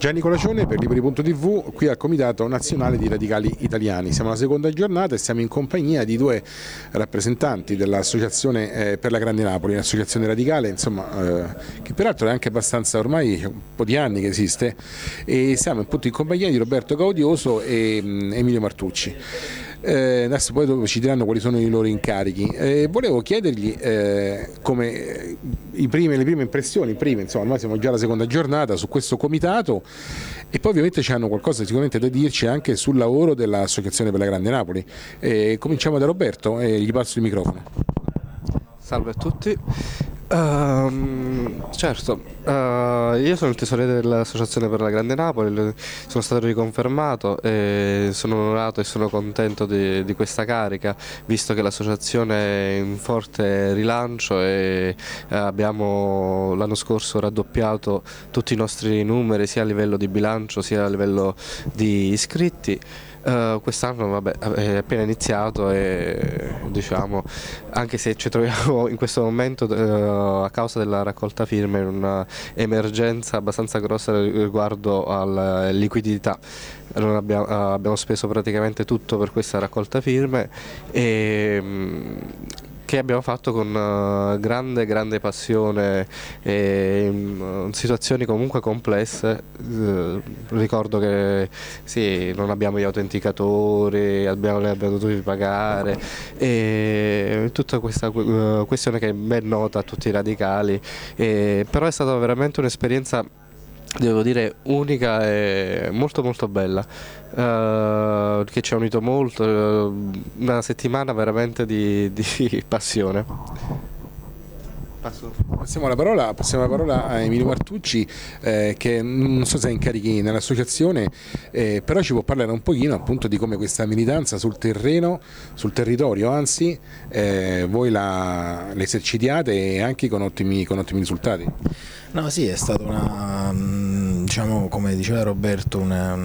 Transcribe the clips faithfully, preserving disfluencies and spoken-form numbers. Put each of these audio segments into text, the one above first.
Gianni Colacione per Liberi punto tivù, qui al Comitato Nazionale di Radicali Italiani. Siamo alla seconda giornata e siamo in compagnia di due rappresentanti dell'Associazione eh, per la Grande Napoli, un'associazione radicale, insomma, eh, che peraltro è anche abbastanza ormai un po' di anni che esiste, e siamo appunto in compagnia di Roberto Gaudioso e um, Emilio Martucci. Eh, adesso poi dopo ci diranno quali sono i loro incarichi. Eh, volevo chiedergli eh, come i prime, le prime impressioni, prime, insomma, ormai siamo già alla seconda giornata su questo comitato, e poi ovviamente ci hanno qualcosa sicuramente da dirci anche sul lavoro dell'Associazione per la Grande Napoli. Eh, cominciamo da Roberto e gli passo il microfono. Salve a tutti. Uh, certo, uh, io sono il tesoriere dell'Associazione per la Grande Napoli, sono stato riconfermato e sono onorato e sono contento di, di questa carica, visto che l'associazione è in forte rilancio e abbiamo l'anno scorso raddoppiato tutti i nostri numeri sia a livello di bilancio sia a livello di iscritti. Uh, quest'anno vabbè, è appena iniziato e diciamo, anche se ci troviamo in questo momento uh, a causa della raccolta firme in un'emergenza abbastanza grossa riguardo alla liquidità. Non abbiamo, uh, abbiamo speso praticamente tutto per questa raccolta firme e um, che abbiamo fatto con uh, grande grande passione e in situazioni comunque complesse. Uh, ricordo che sì, non abbiamo gli autenticatori, abbiamo, ne abbiamo dovuti pagare, e tutta questa uh, questione che è ben nota a tutti i radicali, e, però è stata veramente un'esperienza, devo dire, unica e molto molto bella, uh, che ci ha unito molto, uh, una settimana veramente di, di passione. Passo. Passiamo la parola, passiamo la parola a Emilio Martucci, eh, che non so se è incarichi nell'associazione, eh, però ci può parlare un pochino appunto di come questa militanza sul terreno, sul territorio anzi, eh, voi la, la esercitiate, e anche con ottimi, con ottimi risultati. No, sì, è stata una, diciamo, come diceva Roberto,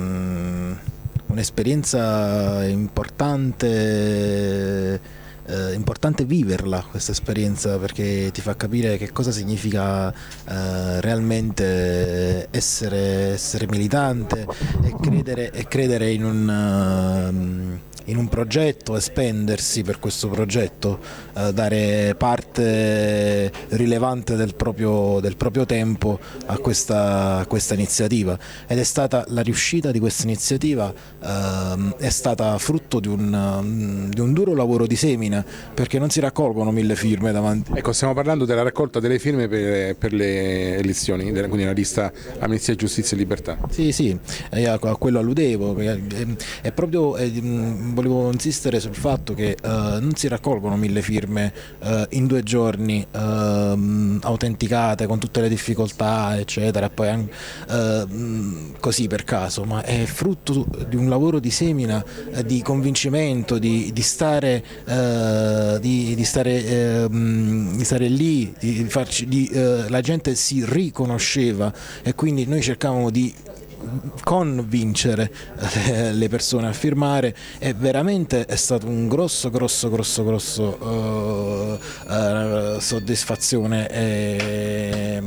un'esperienza importante. Eh, importante viverla questa esperienza, perché ti fa capire che cosa significa eh, realmente essere, essere militante e credere, e credere in un, uh, in un progetto e spendersi per questo progetto, uh, dare parte rilevante del proprio, del proprio tempo a questa, a questa iniziativa, ed è stata la riuscita di questa iniziativa, uh, è stata frutto di un, um, di un duro lavoro di semina, perché non si raccolgono mille firme davanti. Ecco, stiamo parlando della raccolta delle firme per, per le elezioni, quindi la lista Amnistia, Giustizia e Libertà. Sì, sì, a quello alludevo, è, è proprio, è, volevo insistere sul fatto che uh, non si raccolgono mille firme uh, in due giorni uh, autenticate con tutte le difficoltà eccetera, poi anche, uh, così per caso, ma è frutto di un lavoro di semina, uh, di convincimento, di, di stare Uh, di, di, stare, uh, di stare lì, di farci, di, uh, la gente si riconosceva, e quindi noi cercavamo di convincere uh, le persone a firmare, e veramente è stato un grosso grosso grosso grosso uh, uh, soddisfazione e,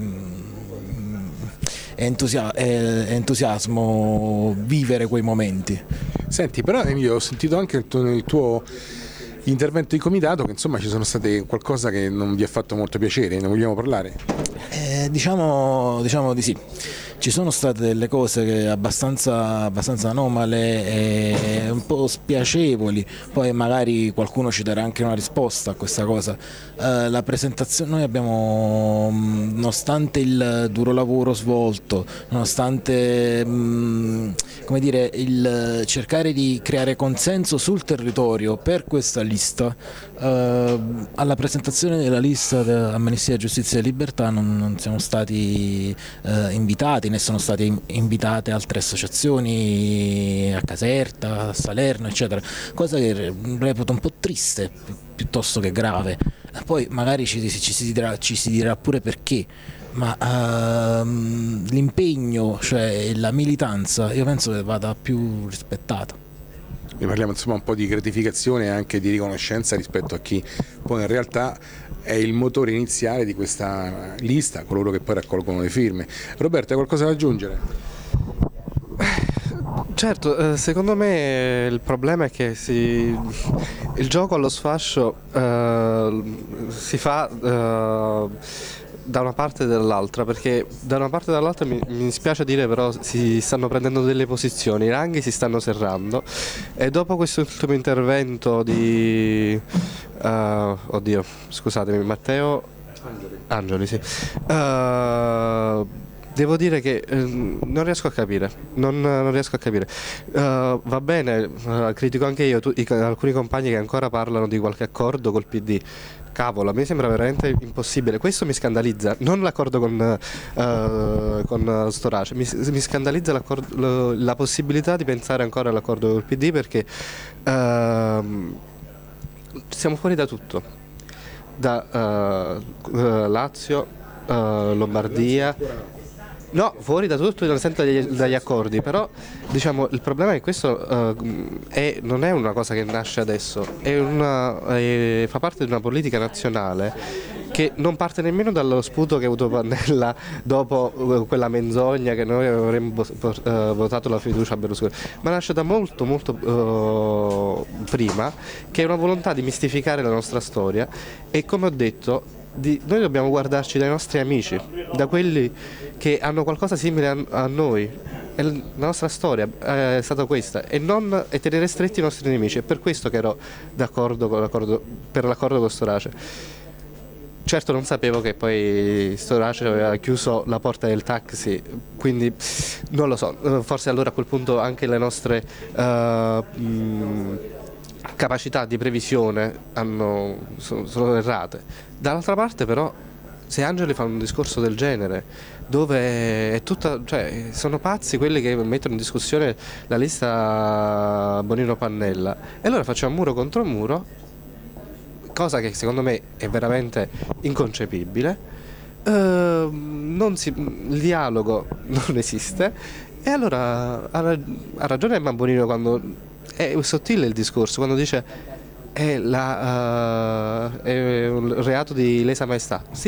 Entusia entusiasmo vivere quei momenti. Senti, però Emilio, ho sentito anche il tuo, il tuo intervento in comitato, che insomma ci sono state qualcosa che non vi ha fatto molto piacere, ne vogliamo parlare? Eh, diciamo, diciamo di sì. Ci sono state delle cose che abbastanza, abbastanza anomale e un po' spiacevoli, poi magari qualcuno ci darà anche una risposta a questa cosa. Eh, la presentazione, noi abbiamo, nonostante il duro lavoro svolto, nonostante mh, come dire, il cercare di creare consenso sul territorio per questa lista, eh, alla presentazione della lista Amnistia, Giustizia e Libertà non, non siamo stati eh, invitati, ne sono state invitate altre associazioni a Caserta, a Salerno eccetera, cosa che reputo un po' triste piuttosto che grave. Poi magari ci, ci, si, dirà, ci si dirà pure perché, ma uh, l'impegno, cioè la militanza, io penso che vada più rispettata. Ne parliamo insomma un po' di gratificazione e anche di riconoscenza rispetto a chi poi in realtà è il motore iniziale di questa lista, coloro che poi raccolgono le firme. Roberto, hai qualcosa da aggiungere? Certo, eh, secondo me il problema è che si, il gioco allo sfascio eh, si fa eh, da una parte e dall'altra, perché da una parte e dall'altra mi, mi dispiace dire, però si stanno prendendo delle posizioni, i ranghi si stanno serrando e dopo questo ultimo intervento di uh, oddio, scusatemi, Matteo Angeli, Angeli sì. Uh, Devo dire che eh, non riesco a capire, non, non riesco a capire. Uh, va bene, uh, critico anche io tu, i, alcuni compagni che ancora parlano di qualche accordo col P D. Cavolo, a me sembra veramente impossibile. Questo mi scandalizza, non l'accordo con, uh, con Storace, mi, mi scandalizza lo, la possibilità di pensare ancora all'accordo col P D, perché uh, siamo fuori da tutto, da uh, uh, Lazio, uh, Lombardia. No, fuori da tutto nel senso dagli, dagli accordi, però diciamo il problema è che questo uh, è, non è una cosa che nasce adesso, è una, è, fa parte di una politica nazionale che non parte nemmeno dallo sputo che ha avuto Pannella dopo uh, quella menzogna che noi avremmo uh, votato la fiducia a Berlusconi, ma nasce da molto molto uh, prima, che è una volontà di mistificare la nostra storia e, come ho detto, Di, noi dobbiamo guardarci dai nostri amici, da quelli che hanno qualcosa simile a, a noi. E la nostra storia è stata questa, e non e tenere stretti i nostri nemici. È per questo che ero d'accordo con l'accordo, per l'accordo con Storace. Certo non sapevo che poi Storace aveva chiuso la porta del taxi, quindi non lo so, forse allora a quel punto anche le nostre uh, mh, capacità di previsione hanno, sono, sono errate. Dall'altra parte però, se Angeli fa un discorso del genere, dove è tutta, cioè, sono pazzi quelli che mettono in discussione la lista Bonino-Pannella, e allora facciamo muro contro muro, cosa che secondo me è veramente inconcepibile. Uh, non si, il dialogo non esiste, e allora ha, ha ragione Emma Bonino quando è sottile il discorso, quando dice è, la, uh, è un reato di lesa maestà. Sì,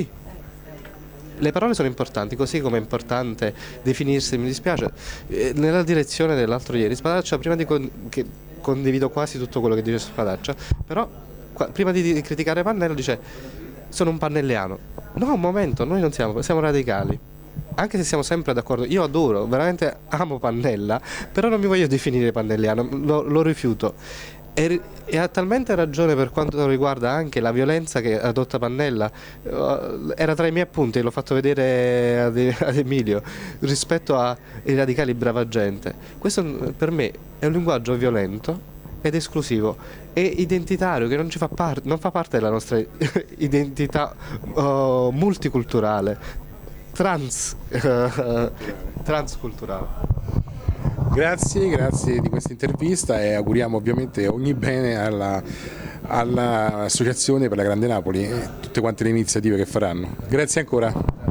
le parole sono importanti, così come è importante definirsi, mi dispiace, eh, nella direzione dell'altro ieri Spadaccia, prima di con, che condivido quasi tutto quello che dice Spadaccia, però qua, prima di, di criticare Pannella dice sono un pannelliano. No, un momento, noi non siamo, siamo radicali. Anche se siamo sempre d'accordo, io adoro, veramente amo Pannella, però non mi voglio definire pannelliano, lo, lo rifiuto. E, e ha talmente ragione per quanto riguarda anche la violenza che adotta Pannella. Uh, era tra i miei appunti, l'ho fatto vedere ad, ad Emilio, rispetto ai radicali brava gente. Questo per me è un linguaggio violento ed esclusivo e identitario, che non, ci fa, par- non fa parte della nostra identità uh, multiculturale, trans, uh, transculturale. Grazie, grazie di questa intervista e auguriamo ovviamente ogni bene alla, all'Associazione per la Grande Napoli e tutte quante le iniziative che faranno. Grazie ancora.